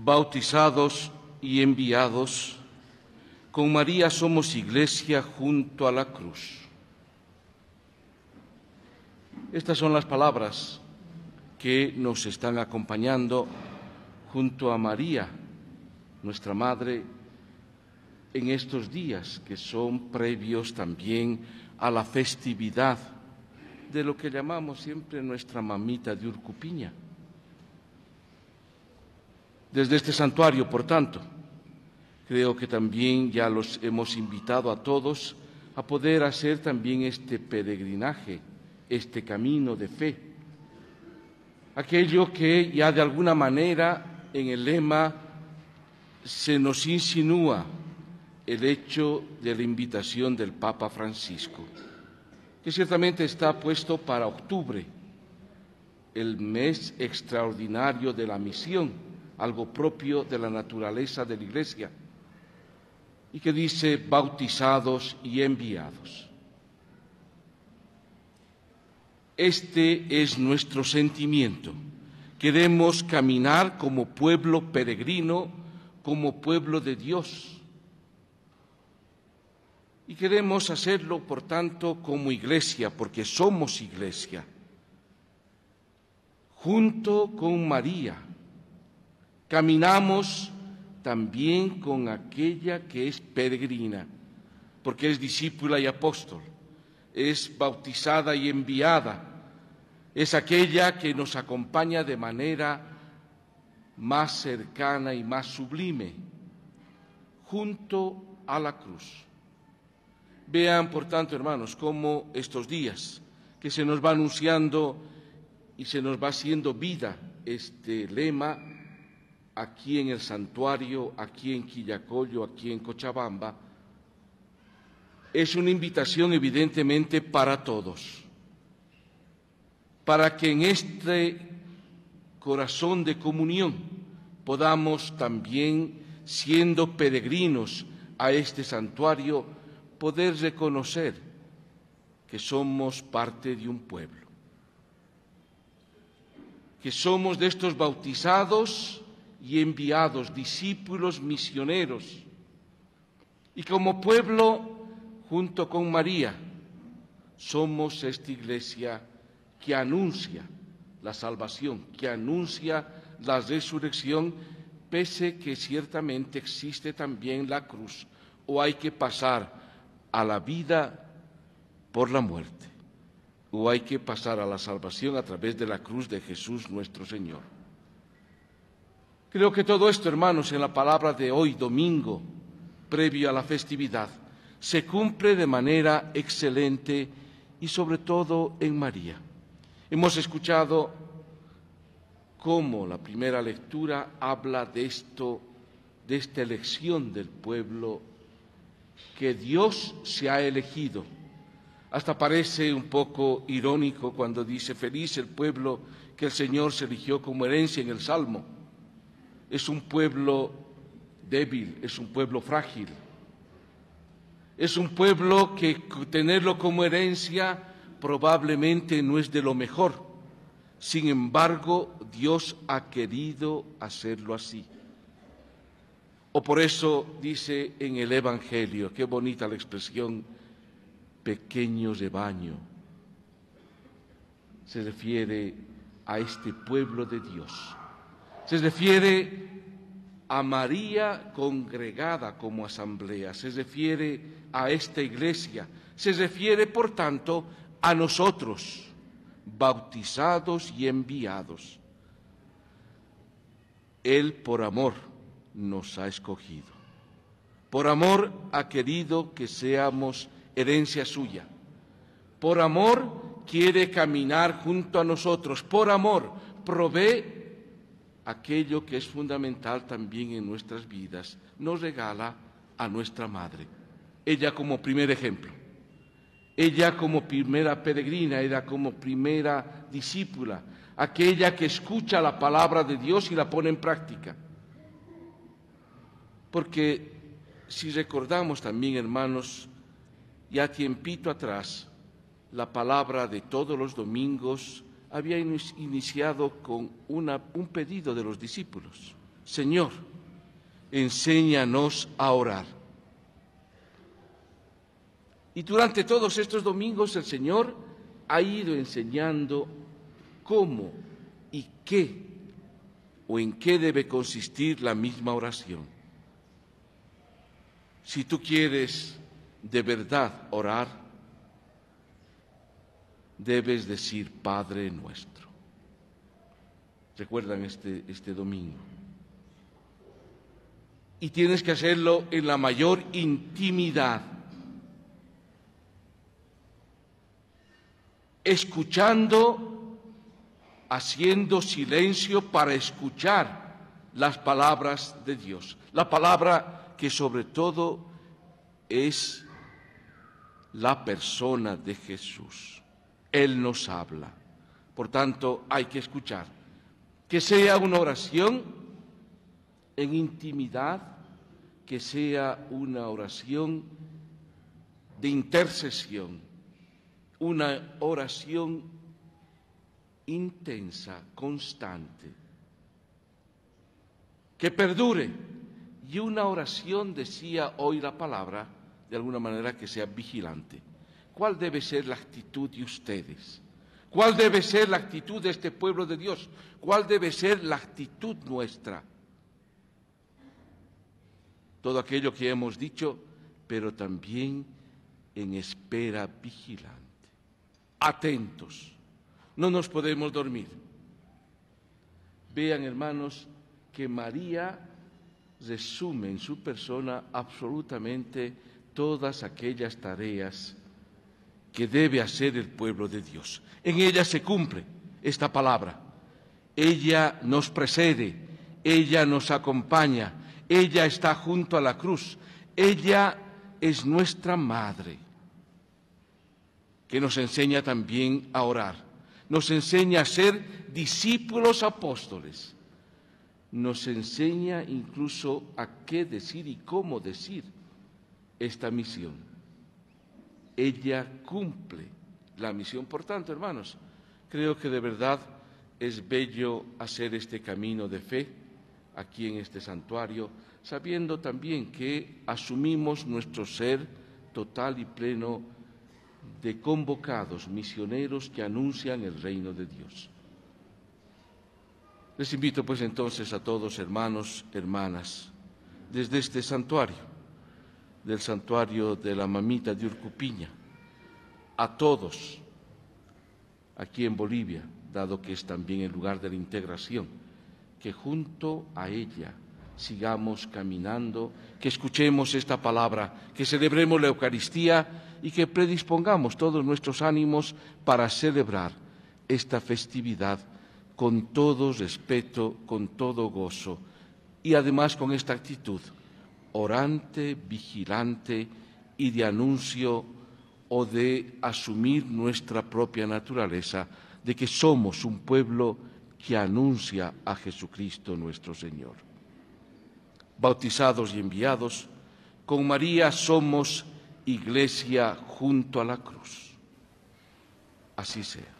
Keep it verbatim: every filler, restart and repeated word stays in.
bautizados y enviados, con María somos iglesia junto a la cruz. Estas son las palabras que nos están acompañando junto a María, nuestra Madre, en estos días que son previos también a la festividad de lo que llamamos siempre nuestra mamita de Urcupiña. Desde este santuario, por tanto, creo que también ya los hemos invitado a todos a poder hacer también este peregrinaje, este camino de fe, aquello que ya de alguna manera en el lema se nos insinúa el hecho de la invitación del Papa Francisco, que ciertamente está puesto para octubre, el mes extraordinario de la misión, algo propio de la naturaleza de la Iglesia, y que dice bautizados y enviados. Este es nuestro sentimiento. Queremos caminar como pueblo peregrino, como pueblo de Dios. Y queremos hacerlo, por tanto, como iglesia, porque somos iglesia, junto con María. Caminamos también con aquella que es peregrina, porque es discípula y apóstol, es bautizada y enviada, es aquella que nos acompaña de manera más cercana y más sublime, junto a la cruz. Vean, por tanto, hermanos, cómo estos días que se nos va anunciando y se nos va haciendo vida este lema aquí en el santuario, aquí en Quillacollo, aquí en Cochabamba, es una invitación evidentemente para todos, para que en este corazón de comunión podamos también, siendo peregrinos a este santuario, poder reconocer que somos parte de un pueblo, que somos de estos bautizados y enviados, discípulos misioneros, y como pueblo, junto con María, somos esta iglesia que anuncia la salvación, que anuncia la resurrección, pese que ciertamente existe también la cruz, o hay que pasar a la vida por la muerte, o hay que pasar a la salvación a través de la cruz de Jesús nuestro Señor. Creo que todo esto, hermanos, en la palabra de hoy, domingo, previo a la festividad, se cumple de manera excelente y sobre todo en María. Hemos escuchado cómo la primera lectura habla de esto, de esta elección del pueblo que Dios se ha elegido. Hasta parece un poco irónico cuando dice feliz el pueblo que el Señor se eligió como herencia en el Salmo. Es un pueblo débil, es un pueblo frágil, es un pueblo que tenerlo como herencia probablemente no es de lo mejor. Sin embargo, Dios ha querido hacerlo así. O por eso dice en el Evangelio, qué bonita la expresión, pequeño rebaño. Se refiere a este pueblo de Dios. Se refiere a María congregada como asamblea, se refiere a esta iglesia, se refiere, por tanto, a nosotros, bautizados y enviados. Él, por amor, nos ha escogido. Por amor ha querido que seamos herencia suya. Por amor quiere caminar junto a nosotros. Por amor provee aquello que es fundamental también en nuestras vidas. Nos regala a nuestra Madre. Ella como primer ejemplo. Ella como primera peregrina, ella como primera discípula. Aquella que escucha la palabra de Dios y la pone en práctica. Porque si recordamos también, hermanos, ya tiempito atrás, la palabra de todos los domingos había iniciado con una, un pedido de los discípulos. Señor, enséñanos a orar. Y durante todos estos domingos el Señor ha ido enseñando cómo y qué o en qué debe consistir la misma oración. Si tú quieres de verdad orar, debes decir Padre nuestro. ¿Recuerdan este, este domingo? Y tienes que hacerlo en la mayor intimidad, escuchando, haciendo silencio para escuchar las palabras de Dios. La palabra que sobre todo es la persona de Jesús. Él nos habla. Por tanto, hay que escuchar. Que sea una oración en intimidad, que sea una oración de intercesión, una oración intensa, constante, que perdure, y una oración, decía hoy la palabra, de alguna manera que sea vigilante. ¿Cuál debe ser la actitud de ustedes? ¿Cuál debe ser la actitud de este pueblo de Dios? ¿Cuál debe ser la actitud nuestra? Todo aquello que hemos dicho, pero también en espera vigilante. Atentos, no nos podemos dormir. Vean, hermanos, que María resume en su persona absolutamente todas aquellas tareas que debe hacer el pueblo de Dios. En ella se cumple esta palabra. Ella nos precede, ella nos acompaña, ella está junto a la cruz, ella es nuestra madre, que nos enseña también a orar, nos enseña a ser discípulos apóstoles, nos enseña incluso a qué decir y cómo decir esta misión. Ella cumple la misión. Por tanto, hermanos, creo que de verdad es bello hacer este camino de fe aquí en este santuario, sabiendo también que asumimos nuestro ser total y pleno de convocados misioneros que anuncian el reino de Dios. Les invito pues entonces a todos, hermanos, hermanas, desde este santuario, del santuario de la Mamita de Urcupiña, a todos aquí en Bolivia, dado que es también el lugar de la integración, que junto a ella sigamos caminando, que escuchemos esta palabra, que celebremos la Eucaristía y que predispongamos todos nuestros ánimos para celebrar esta festividad con todo respeto, con todo gozo y además con esta actitud orante, vigilante y de anuncio o de asumir nuestra propia naturaleza de que somos un pueblo que anuncia a Jesucristo nuestro Señor. Bautizados y enviados, con María somos Iglesia junto a la cruz. Así sea.